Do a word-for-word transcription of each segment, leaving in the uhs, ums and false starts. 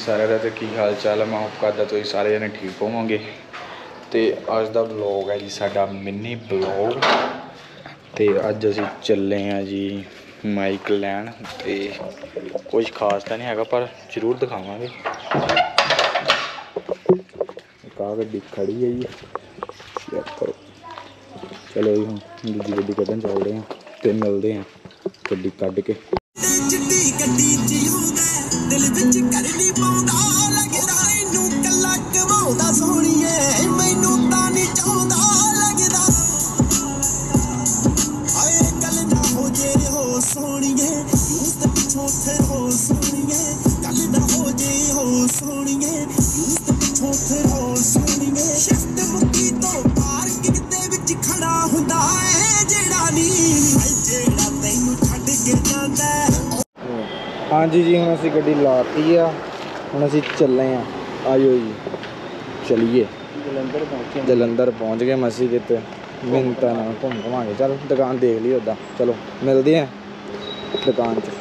सारे का तो की हाल चाल है। मैं होप करदा तुसीं सारे जने ठीक होवोगे। तो अज का ब्लॉग है जी साडा मिनी ब्लॉग। तो अज असीं चले हैं जी माइक लैन। तो कुछ खास तो नहीं है पर जरूर दिखावांगे। का गड्डी खड़ी है जी, चेक करो। चलो जी हम दूजी गड्डी कड्ढन चलते हैं तो मिलते हैं गड्डी कड्ढ के। हाँ जी जी हम असी गड्डी लाती है, हम असी चले हैं। आयो जी चलिए जलंधर पहुँचे जलंधर पहुँच गए मसी कितने मिनटा ना घूम घुमा के। चल दुकान देख ली उदा, चलो मिलते हैं दुकान च।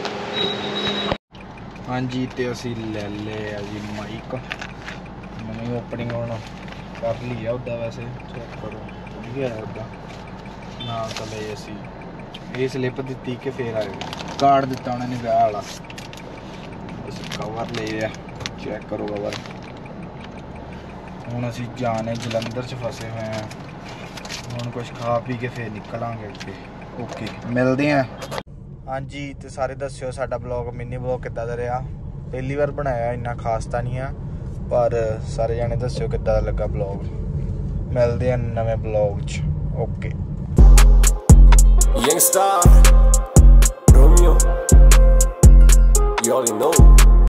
हाँ जी तो असी ले ले जी माइक, मैंने ओपनिंग हम कर ली है उदा। वैसे चेक करो है उदा ना तो ले असी ये स्लिप दी कि फिर आए कार्ड दिता उन्होंने ब्याह वाला। कवर ले लिया, चेक करो कवर। हुण असीं जाने जलंधर च फसे हुए हैं। हुण कुछ खा पी के फिर निकलांगे अगे। ओके मिलते हैं। हाँ जी तो सारे दस्यो साडा ब्लॉग मिनी ब्लॉग किद्दां दा रहा। पहली बार बनाया, इन्ना खास तो नहीं है पर सारे जाने दस्यो किद्दां दा लगा ब्लॉग। मिलते हैं नवे ब्लॉग च। ओके। Youngstar, Romeo